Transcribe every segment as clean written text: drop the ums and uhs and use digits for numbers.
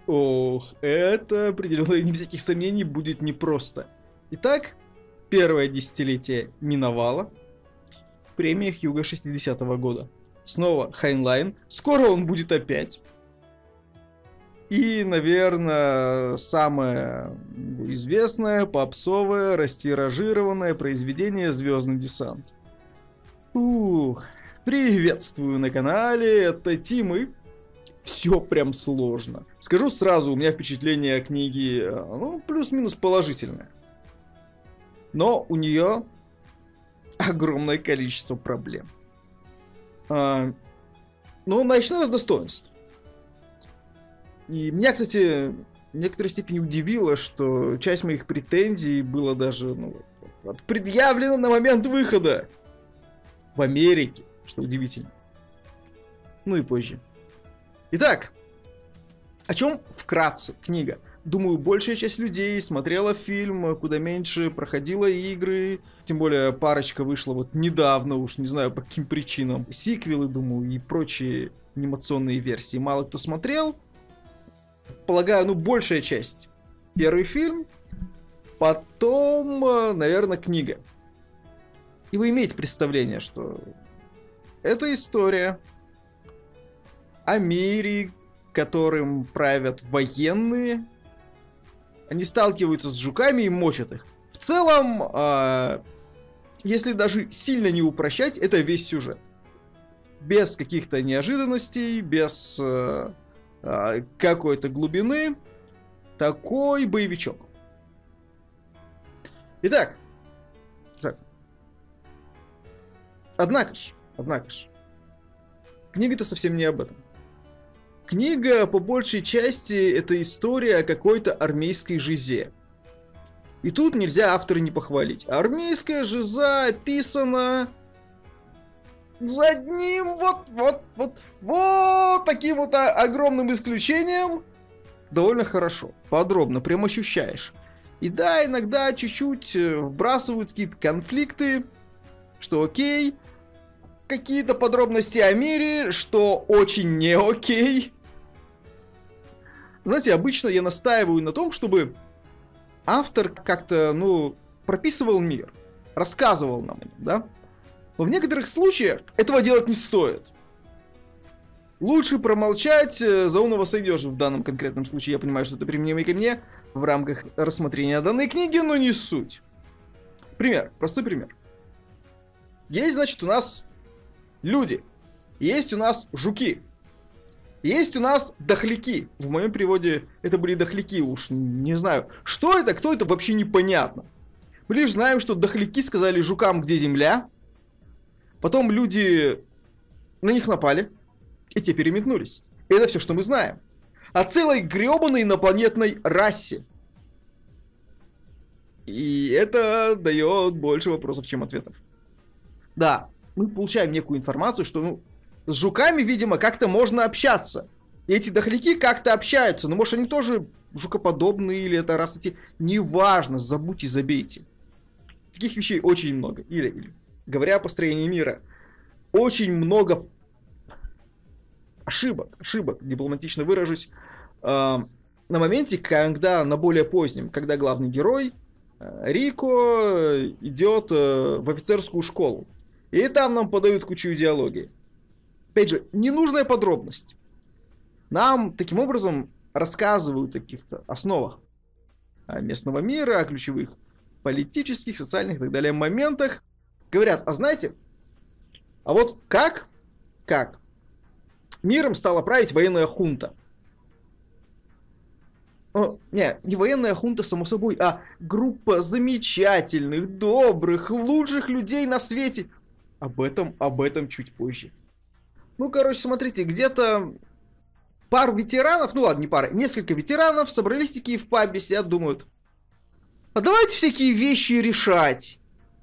Ох, это определенно, не всяких сомнений, будет непросто. Итак, первое десятилетие миновало. Премия Хьюго 60-го года. Снова Хайнлайн. Скоро он будет опять. И, наверное, самое известное, попсовое, растиражированное произведение «Звездный десант». Ух, приветствую на канале, это Тимы. Все прям сложно. Скажу сразу, у меня впечатление книги, ну, плюс-минус положительное. Но у нее огромное количество проблем. Но начну с достоинств. И меня, кстати, в некоторой степени удивило, что часть моих претензий была даже предъявлена на момент выхода в Америке, что удивительно. Ну и позже. Итак, о чем вкратце книга? Думаю, большая часть людей смотрела фильм, куда меньше проходила игры. Тем более парочка вышла вот недавно, уж не знаю по каким причинам. Сиквелы, думаю, и прочие анимационные версии. Мало кто смотрел. Полагаю, большая часть. Первый фильм, потом, наверное, книга. И вы имеете представление, что это история о мире, которым правят военные. Они сталкиваются с жуками и мочат их. В целом, если даже сильно не упрощать, это весь сюжет. Без каких-то неожиданностей, без какой-то глубины. Такой боевичок. Итак. Однако ж, книга-то совсем не об этом. Книга, по большей части, это история о какой-то армейской жизе. И тут нельзя автора не похвалить. Армейская жиза описана за одним вот таким вот огромным исключением. Довольно хорошо, подробно, прям ощущаешь. И да, иногда чуть-чуть вбрасывают какие-то конфликты, что окей. Какие-то подробности о мире, что очень не окей. Знаете, обычно я настаиваю на том, чтобы автор как-то, прописывал мир, рассказывал нам о нем, да? Но в некоторых случаях этого делать не стоит. Лучше промолчать, за умного сойдешь в данном конкретном случае. Я понимаю, что это применимо и ко мне в рамках рассмотрения данной книги, но не суть. Пример, простой пример. Есть, значит, у нас люди. Есть у нас жуки. Есть у нас дохляки. В моем переводе это были дохляки, уж не знаю. Что это, кто это, вообще непонятно. Мы лишь знаем, что дохляки сказали жукам, где земля. Потом люди на них напали. И те переметнулись. И это все, что мы знаем. О целой гребаной инопланетной расе. И это дает больше вопросов, чем ответов. Да, мы получаем некую информацию, что с жуками, видимо, как-то можно общаться. И эти дохляки как-то общаются. Но может они тоже жукоподобные или это раса те. Неважно, забудьте, забейте. Таких вещей очень много. Или говоря о построении мира, очень много ошибок, дипломатично выражусь, на моменте, когда на более позднем, когда главный герой Рико идет в офицерскую школу. И там нам подают кучу идеологии. Опять же, ненужная подробность. Нам таким образом рассказывают о каких-то основах местного мира, о ключевых политических, социальных и так далее моментах. Говорят, а знаете, а вот как миром стала править военная хунта? Не военная хунта, само собой, а группа замечательных, добрых, лучших людей на свете. Об этом чуть позже. Смотрите, где-то пару ветеранов, не пара, несколько ветеранов собрались такие в пабе, сидят, думают, а давайте всякие вещи решать.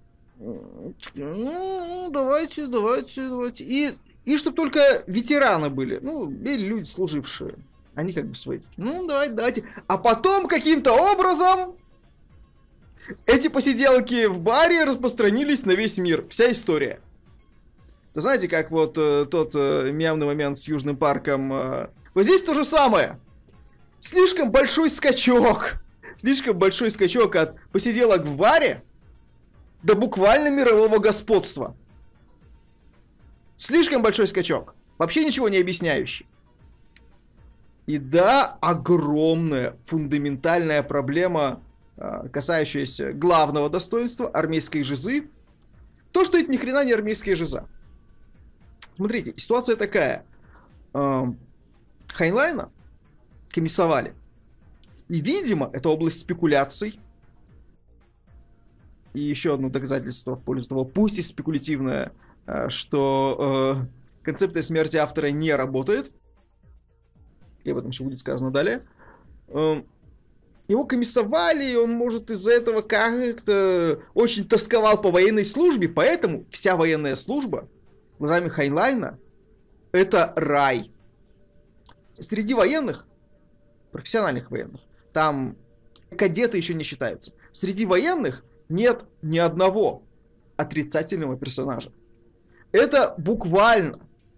Давайте. И чтобы только ветераны были, или люди, служившие. Они как бы свои. Давайте. А потом каким-то образом эти посиделки в баре распространились на весь мир. Вся история. Вы знаете, как вот тот мемный момент с Южным парком. Вот здесь то же самое. Слишком большой скачок. Слишком большой скачок от посиделок в баре до буквально мирового господства. Слишком большой скачок. Вообще ничего не объясняющий. И да, огромная фундаментальная проблема, касающаяся главного достоинства армейской жизы. То, что это ни хрена не армейская жиза. Смотрите, ситуация такая. Хайнлайна комиссовали. И, видимо, это область спекуляций. И еще одно доказательство в пользу того, пусть и спекулятивное, что концепция смерти автора не работает. И об этом еще будет сказано далее. Его комиссовали, и он, может, из-за этого как-то очень тосковал по военной службе, поэтому вся военная служба глазами Хайнлайна это рай. Среди военных, профессиональных военных, там кадеты еще не считаются. Среди военных нет ни одного отрицательного персонажа. Это буквально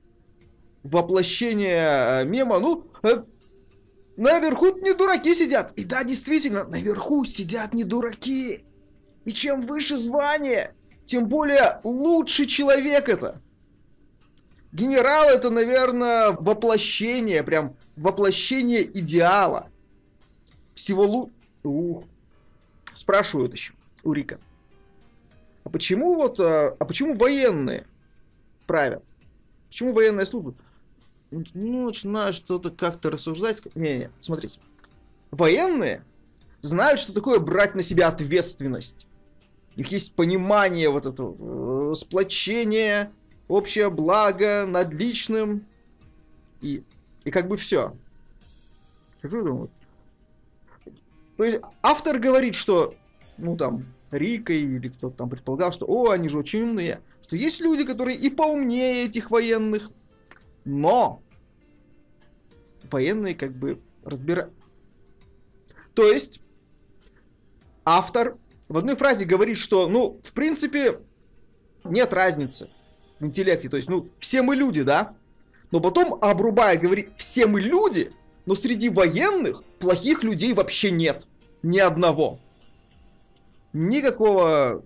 воплощение мема, наверху не дураки сидят. И да, действительно, наверху сидят не дураки. И чем выше звание, тем более лучший человек это. Генерал это, наверное, воплощение, прям воплощение идеала. Всего Спрашивают еще у Рика. А почему военные правят? Почему военная служба? Начинают что-то как-то рассуждать. Не, смотрите. Военные знают, что такое брать на себя ответственность. У них есть понимание вот этого сплочения, общее благо над личным. И как бы все. Сижу и думаю. То есть автор говорит, что, Рика или кто-то там предполагал, что, они же очень умные. Что есть люди, которые и поумнее этих военных. Но военные как бы разбирают. То есть автор в одной фразе говорит, что, в принципе, нет разницы в интеллекте. То есть, все мы люди, да? Но потом, обрубая, говорит, все мы люди, но среди военных плохих людей вообще нет. Ни одного. Никакого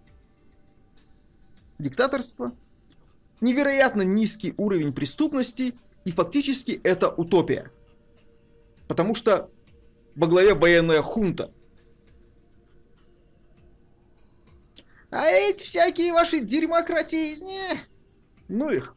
диктаторства. Невероятно низкий уровень преступности. И фактически это утопия. Потому что во главе военная хунта. А эти всякие ваши дерьмократии, их.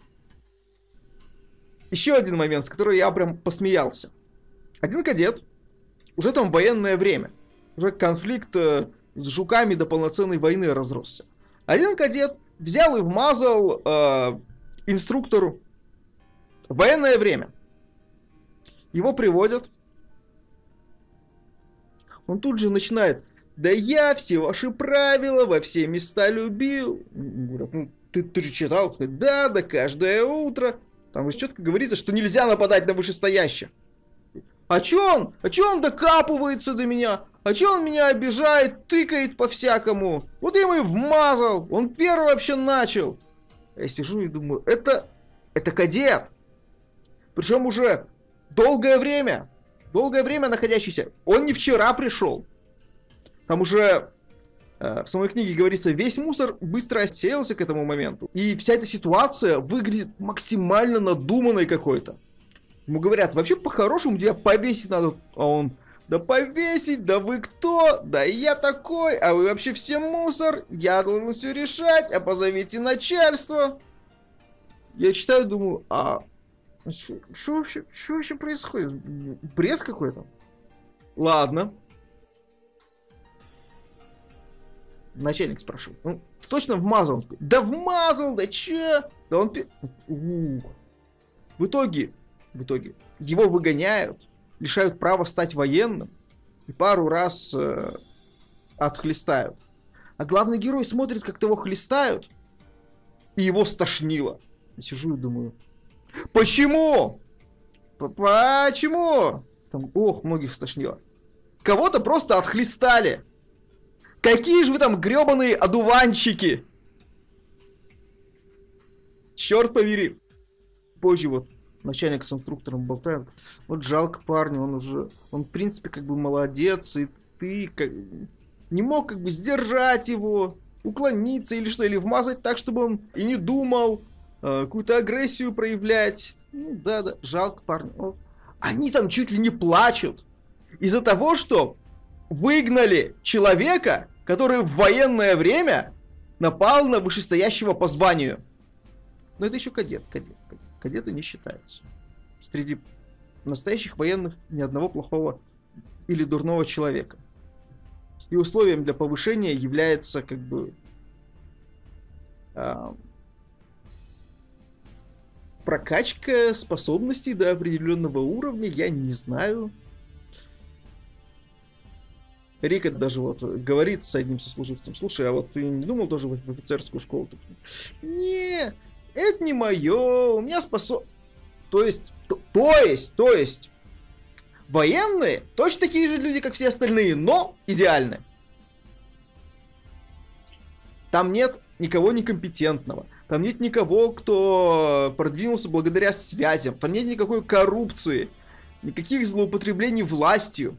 Еще один момент, с которого я прям посмеялся. Один кадет, уже там военное время. Уже конфликт с жуками до полноценной войны разросся. Один кадет взял и вмазал инструктору. Военное время. Его приводят. Он тут же начинает: да я все ваши правила во все места любил. Говорят, ты же читал? Да, каждое утро. Там же четко говорится, что нельзя нападать на вышестоящих. А чё он докапывается до меня? А чё он меня обижает, тыкает по-всякому? Вот я ему и вмазал. Он первый вообще начал. Я сижу и думаю, это кадет. Причем уже долгое время находящийся. Он не вчера пришел. Там уже в самой книге говорится, весь мусор быстро отсеялся к этому моменту. И вся эта ситуация выглядит максимально надуманной какой-то. Ему говорят, вообще по-хорошему тебя повесить надо. А он, да повесить, да вы кто? Да я такой, а вы вообще все мусор. Я должен все решать, а позовите начальство. Я читаю, думаю, что вообще происходит? Бред какой-то. Ладно. Начальник спрашивает. Точно вмазал? Он такой, да вмазал, да че? Да он... В итоге его выгоняют, лишают права стать военным и пару раз отхлестают. А главный герой смотрит, как его хлестают, и его стошнило. Я сижу и думаю, почему? Почему? Там, многих стошнило. Кого-то просто отхлестали. Какие же вы там гребаные одуванчики? Черт побери. Позже начальник с инструктором болтает. Вот жалко парня, он в принципе как бы молодец, и ты как не мог как бы сдержать его, уклониться или что, или вмазать так, чтобы он и не думал, какую-то агрессию проявлять. Ну да, жалко парня. Вот. Они там чуть ли не плачут из-за того, что выгнали человека, который в военное время напал на вышестоящего по званию. Но это еще кадет. Кадеты не считаются. Среди настоящих военных ни одного плохого или дурного человека. И условием для повышения является как бы прокачка способностей до определенного уровня, я не знаю. Рика даже вот говорит с одним сослуживцем: слушай, а вот ты не думал тоже в офицерскую школу? Не, это не мое, у меня То есть, военные точно такие же люди, как все остальные, но идеальны. Там нет никого некомпетентного. Там нет никого, кто продвинулся благодаря связям. Там нет никакой коррупции. Никаких злоупотреблений властью.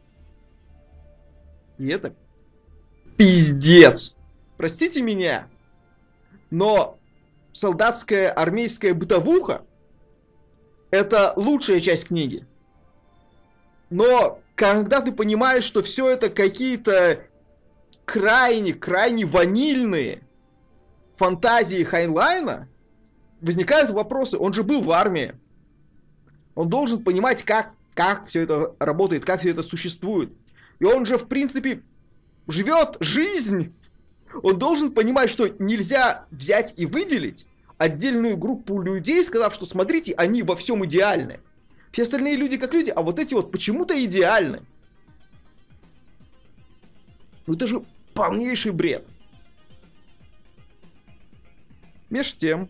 И это пиздец. Простите меня, но солдатская армейская бытовуха — это лучшая часть книги. Но когда ты понимаешь, что все это какие-то крайне ванильные фантазии Хайнлайна, возникают вопросы. Он же был в армии. Он должен понимать, как все это работает, как все это существует. И он же, в принципе, живет жизнь. Он должен понимать, что нельзя взять и выделить отдельную группу людей, сказав, что смотрите, они во всем идеальны. Все остальные люди как люди, а вот эти вот почему-то идеальны. Ну это же полнейший бред. Меж тем,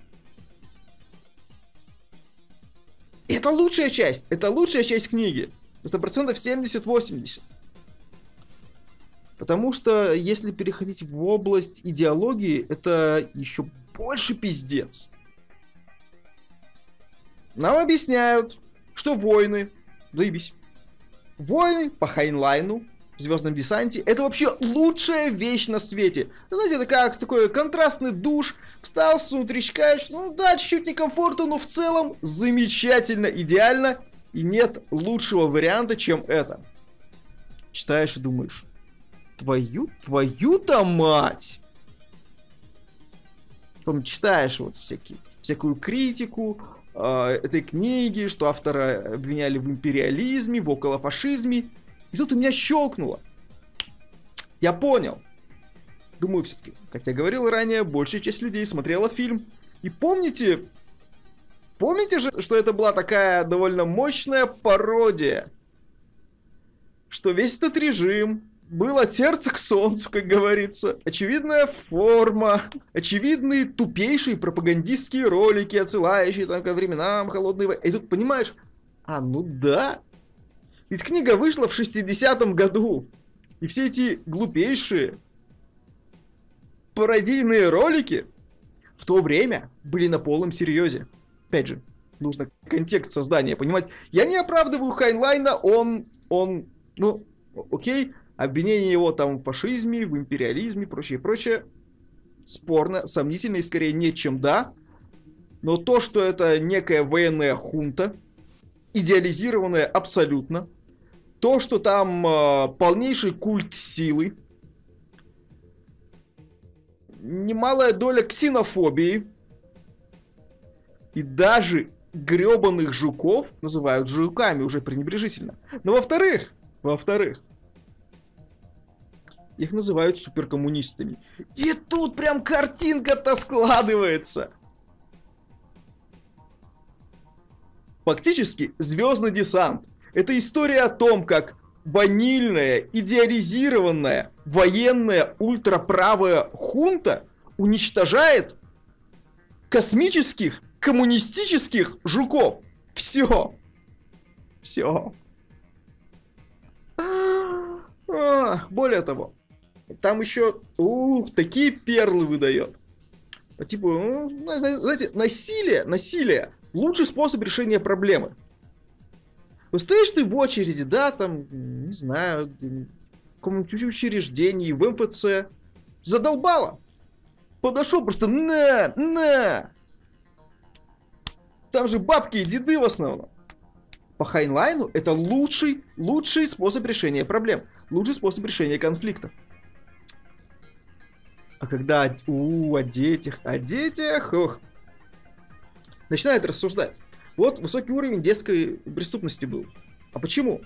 это лучшая часть книги. Это процентов 70-80. Потому что если переходить в область идеологии, это еще больше пиздец. Нам объясняют, что войны, заебись, войны по Хайнлайну в Звездном десанте — это вообще лучшая вещь на свете. Знаете, это как такой контрастный душ. Встал с утречка, ну да, чуть-чуть некомфортно, но в целом замечательно, идеально. И нет лучшего варианта, чем это. Читаешь и думаешь: твою-то мать! Потом читаешь вот всякую критику этой книги, что автора обвиняли в империализме, в околофашизме. И тут у меня щелкнуло. Я понял. Думаю, все-таки, как я говорил ранее, большая часть людей смотрела фильм. И помните же, что это была такая довольно мощная пародия? Что весь этот режим был от сердца к солнцу, как говорится. Очевидная форма, очевидные тупейшие пропагандистские ролики, отсылающие там ко временам холодной войны. И тут понимаешь, ну да. Ведь книга вышла в 60-м году. И все эти глупейшие пародийные ролики в то время были на полном серьезе. Опять же, нужно контекст создания понимать. Я не оправдываю Хайнлайна, он, ну, окей, обвинение его там в фашизме, в империализме, прочее, спорно, сомнительно и скорее нет, чем да. Но то, что это некая военная хунта, идеализированная абсолютно, то, что там полнейший культ силы, немалая доля ксенофобии, и даже гребаных жуков называют жуками уже пренебрежительно. Но во-вторых, их называют суперкоммунистами. И тут прям картинка-то складывается. Фактически, Звездный десант — это история о том, как ванильная, идеализированная, военная, ультраправая хунта уничтожает космических, коммунистических жуков. Все. Более того, там еще такие перлы выдает. По типу, знаете, насилие лучший способ решения проблемы. Вот стоишь ты в очереди, да, там, не знаю, в каком-нибудь учреждении, в МФЦ, задолбало. Подошел просто на. Там же бабки и деды в основном. По Хайнлайну это лучший способ решения проблем. Лучший способ решения конфликтов. А когда о детях, начинает рассуждать. Вот высокий уровень детской преступности был. А почему?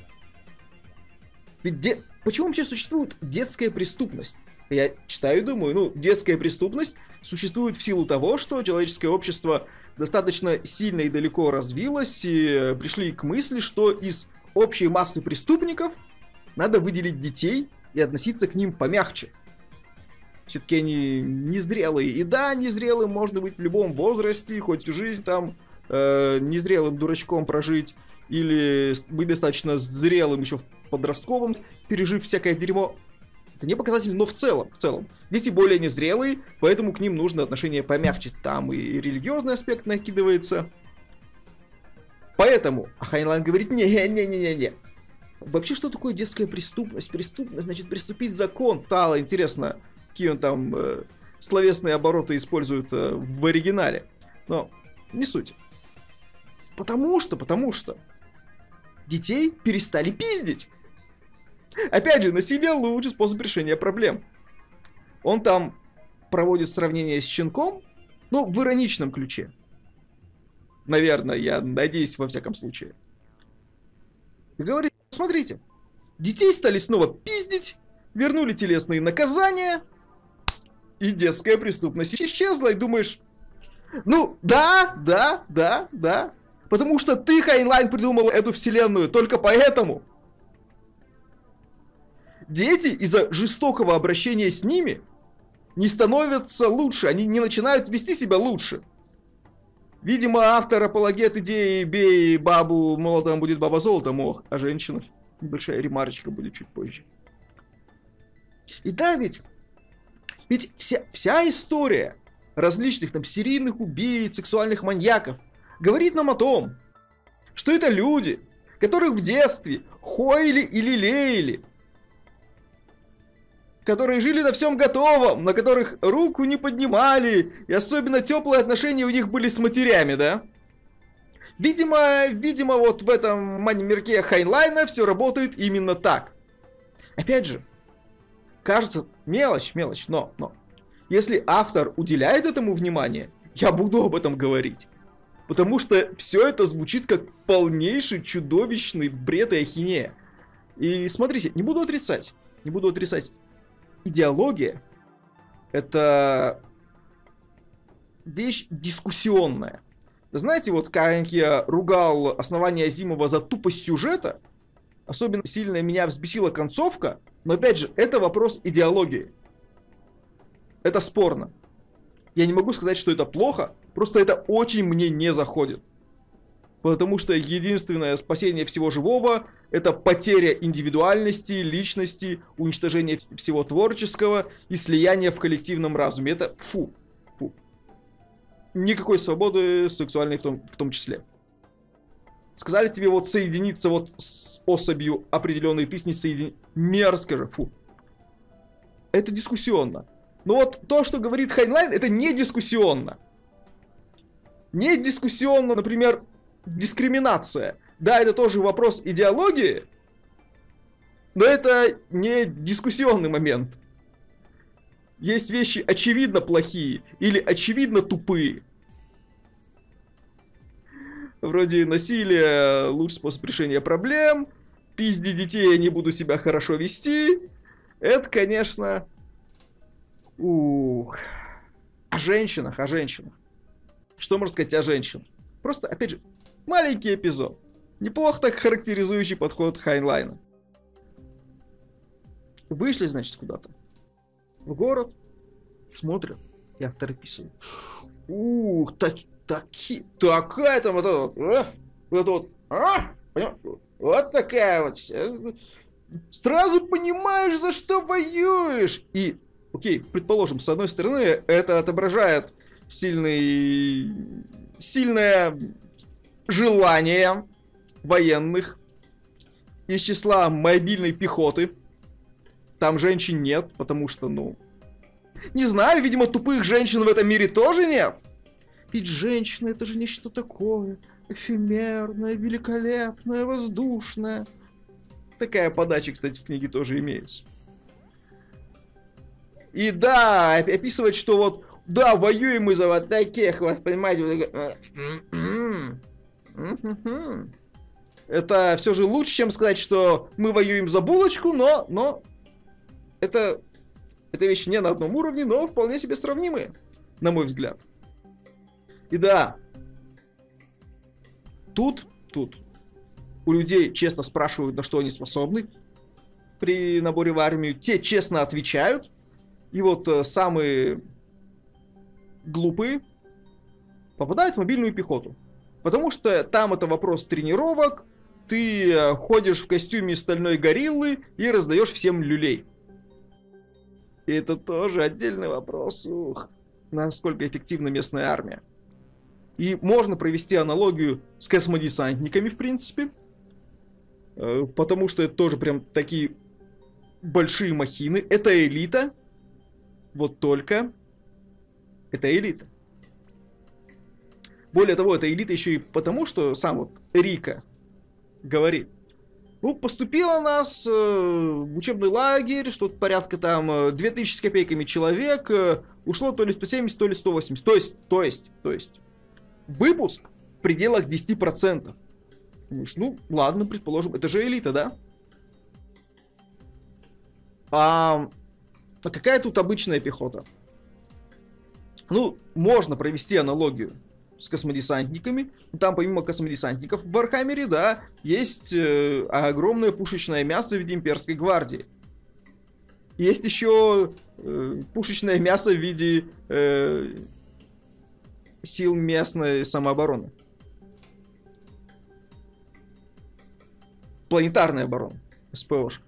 Ведь почему вообще существует детская преступность? Я читаю и думаю, детская преступность существует в силу того, что человеческое общество достаточно сильно и далеко развилось, и пришли к мысли, что из общей массы преступников надо выделить детей и относиться к ним помягче. Все-таки они незрелые. И да, незрелым можно быть в любом возрасте, хоть всю жизнь там незрелым дурачком прожить, или быть достаточно зрелым еще в подростковом, пережив всякое дерьмо. Это не показатель, но в целом. Дети более незрелые, поэтому к ним нужно отношение помягче. Там и религиозный аспект накидывается. Поэтому Хайнлайн говорит, не. Вообще, что такое детская преступность? Преступность, значит, приступить закон. Стало интересно, какие он там словесные обороты использует в оригинале. Но не суть. Потому что детей перестали пиздить. Опять же, насилие лучший способ решения проблем. Он там проводит сравнение с щенком, но в ироничном ключе. Наверное, я надеюсь, во всяком случае. И говорит, смотрите, детей стали снова пиздить, вернули телесные наказания, и детская преступность исчезла, и думаешь, да. Потому что ты, Хайнлайн, придумал эту вселенную, только поэтому. Дети из-за жестокого обращения с ними не становятся лучше, они не начинают вести себя лучше. Видимо, автор апологет идеи «бей бабу молотом, будет баба золотом», о женщинах. Небольшая ремарочка будет чуть позже. И да, ведь вся история различных там серийных убийц, сексуальных маньяков говорит нам о том, что это люди, которых в детстве хоили и лелеяли, которые жили на всем готовом, на которых руку не поднимали, и особенно теплые отношения у них были с матерями, да? Видимо, вот в этом мирке Хайнлайна все работает именно так. Опять же, кажется, мелочь, но если автор уделяет этому внимание, я буду об этом говорить. Потому что все это звучит как полнейший чудовищный бред и ахинея. И смотрите, не буду отрицать. Идеология — это вещь дискуссионная. Знаете, вот как я ругал основание Азимова за тупость сюжета, особенно сильно меня взбесила концовка, но опять же, это вопрос идеологии. Это спорно. Я не могу сказать, что это плохо, просто это очень мне не заходит. Потому что единственное спасение всего живого — это потеря индивидуальности, личности, уничтожение всего творческого и слияние в коллективном разуме. Это фу. Никакой свободы сексуальной в том числе. Сказали тебе вот соединиться вот с особью определенной, ты с ней соедини... Мерзко же, фу. Это дискуссионно. Но вот то, что говорит Хайнлайн, это не дискуссионно. Не дискуссионно, например, дискриминация. Да, это тоже вопрос идеологии, но это не дискуссионный момент. Есть вещи очевидно плохие или очевидно тупые. Вроде насилие — лучший способ решения проблем, пизди детей, я не буду себя хорошо вести. Это, конечно... О женщинах. Что можно сказать о женщинах? Просто, опять же, маленький эпизод. Неплохо так характеризующий подход Хайнлайна. Вышли, значит, куда-то в город, смотрят, и автор описывает. Такая там вот такая вот. Сразу понимаешь, за что воюешь. И, окей, предположим, с одной стороны, это отображает сильное желания военных из числа мобильной пехоты. Там женщин нет, потому что, ну... Не знаю, видимо, тупых женщин в этом мире тоже нет. Ведь женщина — это же нечто такое эфемерное, великолепное, воздушное. Такая подача, кстати, в книге тоже имеется. И да, описывать, что вот, да, воюем мы за вот таких, вот, понимаете, вот, это все же лучше, чем сказать, что мы воюем за булочку, но это вещи не на одном уровне, но вполне себе сравнимые, на мой взгляд. И да, тут у людей честно спрашивают, на что они способны при наборе в армию, те честно отвечают, и вот самые глупые попадают в мобильную пехоту. Потому что там это вопрос тренировок, ты ходишь в костюме стальной гориллы и раздаешь всем люлей. И это тоже отдельный вопрос, насколько эффективна местная армия. И можно провести аналогию с космодесантниками, в принципе. Потому что это тоже прям такие большие махины. Это элита. Вот только это элита. Более того, это элита еще и потому, что сам вот Рика говорит. Ну, поступило нас в учебный лагерь, что-то порядка там 2000 с копейками человек, ушло то ли 170, то ли 180. То есть, выпуск в пределах 10%. Думаешь, ну, ладно, предположим, это же элита, да? А какая тут обычная пехота? Ну, можно провести аналогию с космодесантниками. Там помимо космодесантников в Вархаммере, да, есть огромное пушечное мясо в виде имперской гвардии. Есть еще пушечное мясо в виде сил местной самообороны. Планетарная оборона. СПОшка.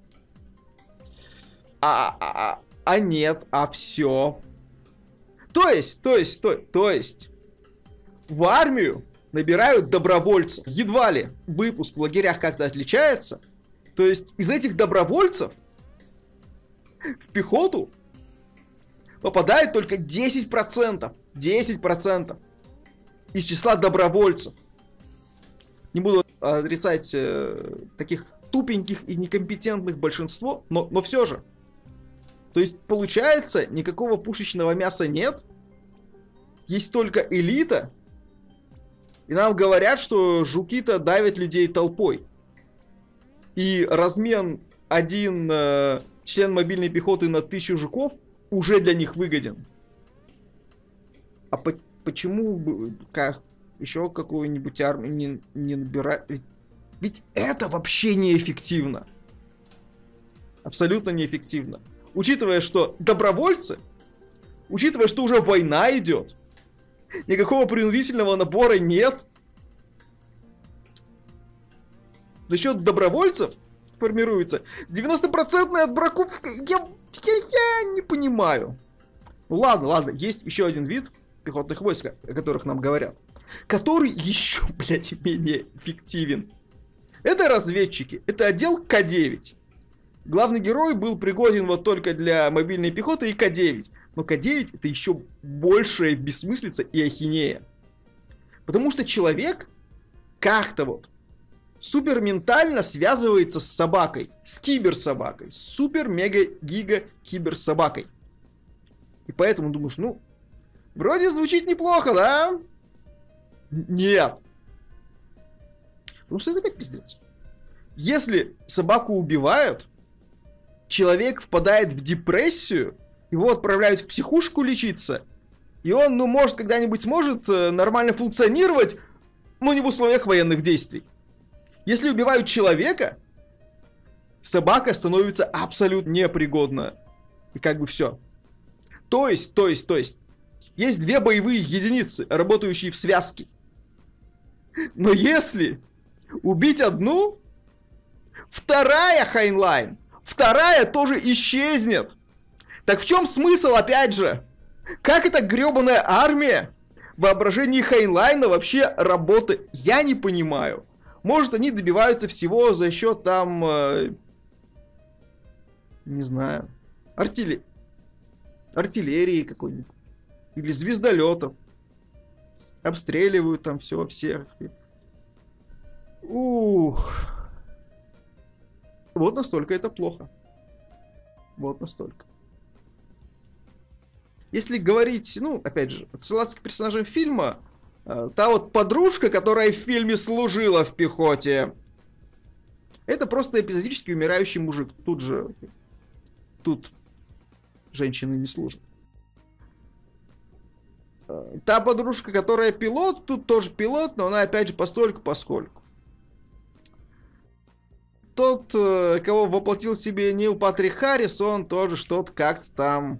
Нет, все. То есть в армию набирают добровольцев. Едва ли выпуск в лагерях как-то отличается. То есть из этих добровольцев в пехоту попадает только 10%. 10% из числа добровольцев. Не буду отрицать таких тупеньких и некомпетентных большинство, но все же. То есть, получается, никакого пушечного мяса нет. Есть только элита. И нам говорят, что жуки-то давят людей толпой. И размен один член мобильной пехоты на 1000 жуков уже для них выгоден. А почему еще какую-нибудь армию не набирать? Ведь это вообще неэффективно. Абсолютно неэффективно. Учитывая, что добровольцы, учитывая, что уже война идет, никакого принудительного набора нет. За счет добровольцев формируется 90% отбраковка. Я не понимаю. Ну ладно, есть еще один вид пехотных войск, о которых нам говорят, который еще, блядь, менее эффективен. Это разведчики, это отдел К-9. Главный герой был пригоден вот только для мобильной пехоты и К-9. Но К-9 это еще большая бессмыслица и ахинея. Потому что человек как-то вот суперментально связывается с собакой. С киберсобакой. С супер-мега-гига-киберсобакой. И поэтому думаешь, ну, вроде звучит неплохо, да? Нет. Потому что это опять пиздец. Если собаку убивают, человек впадает в депрессию, его отправляют в психушку лечиться, и он, ну, может, когда-нибудь сможет нормально функционировать, но не в условиях военных действий. Если убивают человека, собака становится абсолютно непригодна. И как бы все. То есть, есть две боевые единицы, работающие в связке. Но если убить одну, вторая Хайнлайн, вторая тоже исчезнет. Так в чем смысл, опять же? Как эта гребаная армия воображении Хайнлайна вообще работы я не понимаю. Может, они добиваются всего за счет там, не знаю, артиллерии какой-нибудь. Или звездолетов. Обстреливают там все, всех. Ух. Вот настолько это плохо. Вот настолько. Если говорить, ну, опять же, отсылаться к персонажам фильма, та вот подружка, которая в фильме служила в пехоте, это просто эпизодически умирающий мужик. Тут женщины не служат. Та подружка, которая пилот, тут тоже пилот, но она опять же постольку-поскольку. Тот, кого воплотил в себе Нил Патрик Харрис, он тоже что-то как-то там...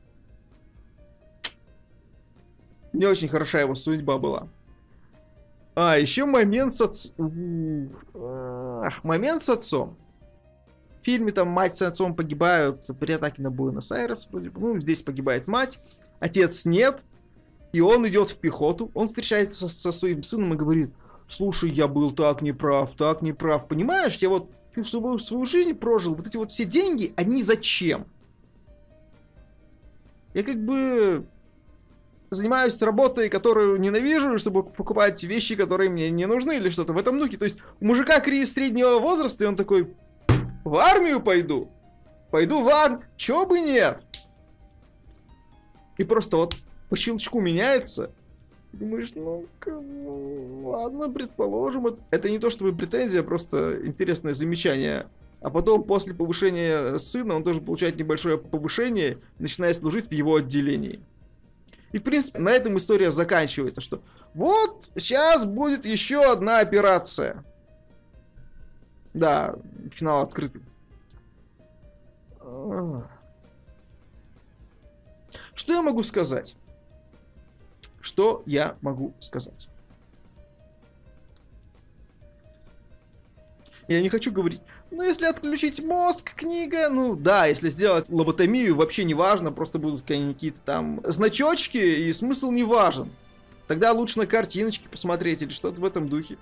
Не очень хороша его судьба была. А, еще момент с отцом. Момент с отцом. В фильме там мать с отцом погибают при атаке на Буэнос-Айрес, вроде бы. Ну, здесь погибает мать. Отец нет. И он идет в пехоту. Он встречается со своим сыном и говорит: слушай, я был так неправ. Понимаешь, я вот чтобы свою жизнь прожил, вот эти вот все деньги, они зачем? Я как бы занимаюсь работой, которую ненавижу, чтобы покупать вещи, которые мне не нужны, или что-то в этом духе. То есть у мужика кризис среднего возраста, и он такой: в армию пойду. Пойду в армию. Чё бы нет? И просто вот по щелчку меняется. Думаешь, ну ладно, предположим. Это не то чтобы претензия, просто интересное замечание. А потом, после повышения сына, он тоже получает небольшое повышение, начинает служить в его отделении. И, в принципе, на этом история заканчивается, что вот, сейчас будет еще одна операция. Да, финал открытый. Что я могу сказать? Что я могу сказать? Я не хочу говорить, ну, если отключить мозг, книга, ну, да, если сделать лоботомию, вообще не важно, просто будут какие-то там значочки, и смысл не важен. Тогда лучше на картиночки посмотреть или что-то в этом духе.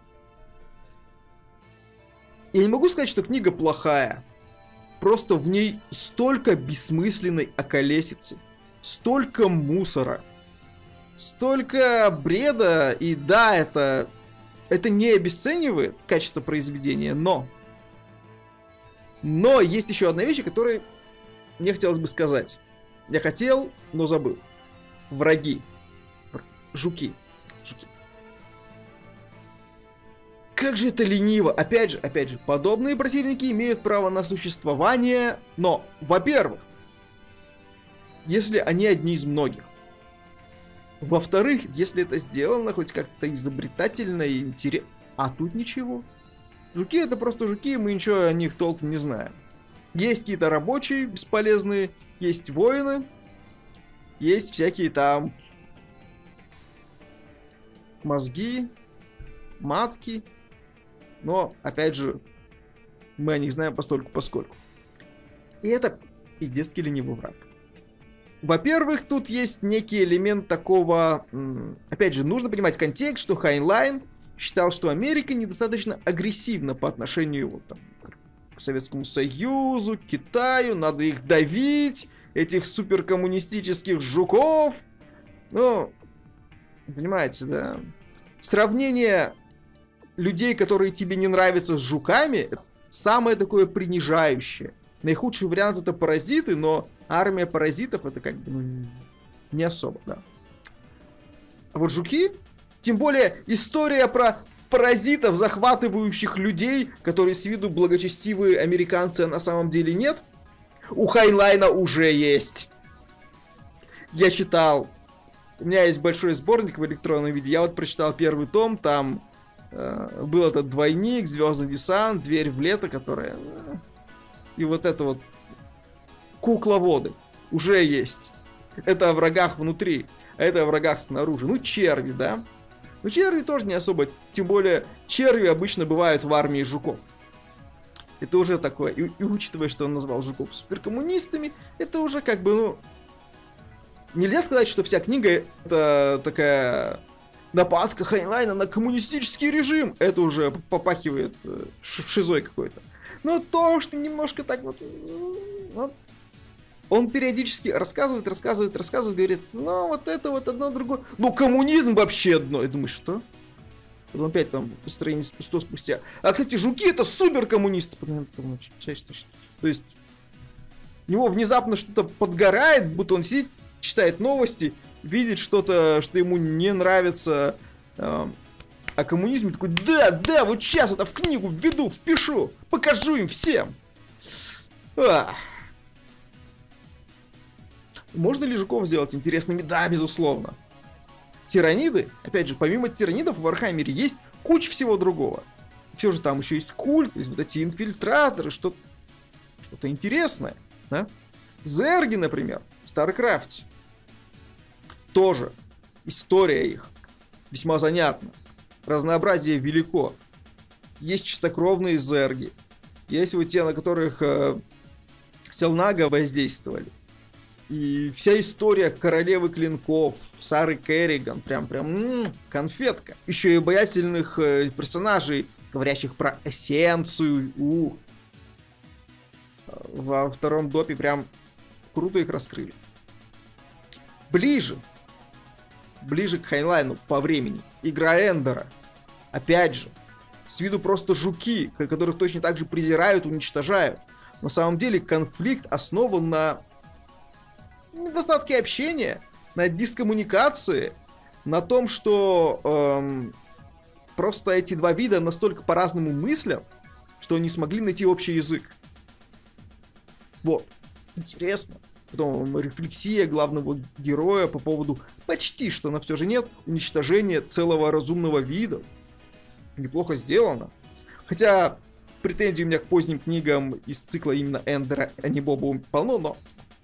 Я не могу сказать, что книга плохая. Просто в ней столько бессмысленной околесицы, столько мусора, столько бреда, и да, это не обесценивает качество произведения, но есть еще одна вещь, о которой мне хотелось бы сказать. Я хотел, но забыл. Враги. Жуки. Как же это лениво. Опять же, подобные противники имеют право на существование, но, во-первых, если они одни из многих. Во-вторых, если это сделано хоть как-то изобретательно и интересно. А тут ничего. Жуки — это просто жуки, мы ничего о них толком не знаем. Есть какие-то рабочие бесполезные, есть воины, есть всякие там мозги, матки. Но, опять же, мы о них знаем постольку-поскольку. И это пиздецкий ленивый враг. Во-первых, тут есть некий элемент такого... Опять же, нужно понимать контекст, что Хайнлайн считал, что Америка недостаточно агрессивна по отношению вот, там, к Советскому Союзу, к Китаю, надо их давить, этих суперкоммунистических жуков. Ну, понимаете, да? Сравнение людей, которые тебе не нравятся, с жуками, самое такое принижающее. Наихудший вариант — это паразиты, но армия паразитов — это как бы не особо, да. А вот жуки, тем более история про паразитов, захватывающих людей, которые с виду благочестивые американцы, а на самом деле нет, у Хайнлайна уже есть. Я читал. У меня есть большой сборник в электронном виде. Я вот прочитал первый том, там был этот двойник, Звездный десант, Дверь в лето, которая... И вот это вот кукловоды уже есть. Это о врагах внутри, а это о врагах снаружи. Ну, черви, да? Ну, черви тоже не особо. Тем более, черви обычно бывают в армии жуков. Это уже такое. И учитывая, что он назвал жуков суперкоммунистами, это уже как бы, ну... Нельзя сказать, что вся книга это такая нападка Хайнлайна на коммунистический режим. Это уже попахивает шизой какой-то. Но то, что немножко так вот... Он периодически рассказывает, говорит, ну вот это вот одно другое. Ну коммунизм вообще одно. Я думаю, что? Потом опять там страниц 100 спустя. А, кстати, жуки это супер коммунисты. То есть у него внезапно что-то подгорает, будто он сидит, читает новости, видит что-то, что ему не нравится о коммунизме. Такой, да, вот сейчас это в книгу введу, впишу, покажу им всем. Можно ли жуков сделать интересными? Да, безусловно. Тираниды, опять же, помимо тиранидов в Вархаммере есть куча всего другого. Все же там еще есть культ, есть вот эти инфильтраторы, что-то интересное. Да? Зерги, например, в Старкрафте. Тоже история их весьма занятна. Разнообразие велико. Есть чистокровные зерги. Есть вот те, на которых Селнага воздействовали. И вся история королевы клинков, Сары Керриган, прям конфетка. Еще и обаятельных персонажей, говорящих про эссенцию. Во втором допе прям круто их раскрыли. Ближе к Хайнлайну по времени. Игра Эндера. Опять же, с виду просто жуки, которых точно так же презирают, уничтожают. На самом деле конфликт основан на недостатке общения, на дискоммуникации, на том, что просто эти два вида настолько по-разному мыслят, что они смогли найти общий язык. Вот. Интересно. Потом рефлексия главного героя по поводу почти что, но все же нет, уничтожения целого разумного вида. Неплохо сделано. Хотя претензий у меня к поздним книгам из цикла именно Эндера, а не Боба полно, но...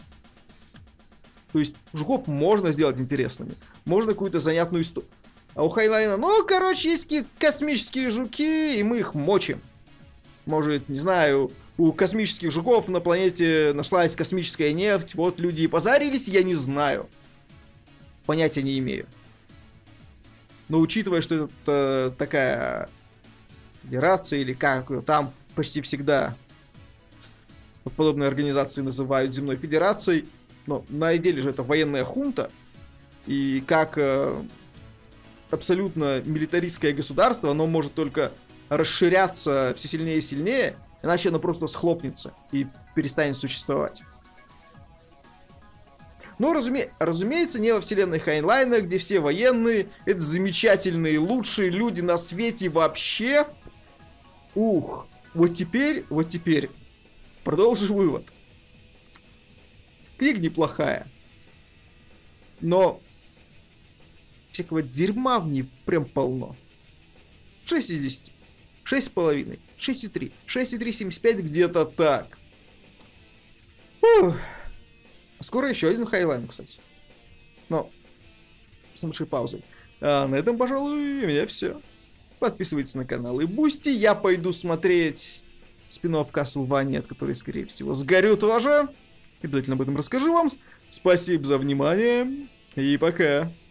То есть жуков можно сделать интересными. Можно какую-то занятную историю. А у Хайнлайна, есть какие-то космические жуки, и мы их мочим. Может, не знаю, у космических жуков на планете нашлась космическая нефть, вот люди и позарились, я не знаю. Понятия не имею. Но учитывая, что это такая федерация, или как там почти всегда подобные организации называют земной федерацией, но на деле же это военная хунта, и как абсолютно милитаристское государство, оно может только расширяться все сильнее и сильнее, иначе оно просто схлопнется и перестанет существовать. Но, разумеется, не во вселенной Хайнлайна, где все военные, это замечательные, лучшие люди на свете вообще. Вот теперь, продолжу вывод. Книга неплохая, но всякого дерьма в ней прям полно. 6 из 10. 6,5. 6,3. 6,375 где-то так. Скоро еще один Хайнлайн, кстати. Но с небольшой паузой. А на этом, пожалуй, у меня все. Подписывайтесь на канал и Бусти. Я пойду смотреть спин-офф Castlevania, от которой, скорее всего, сгорю тоже. Обязательно об этом расскажу вам. Спасибо за внимание. И пока.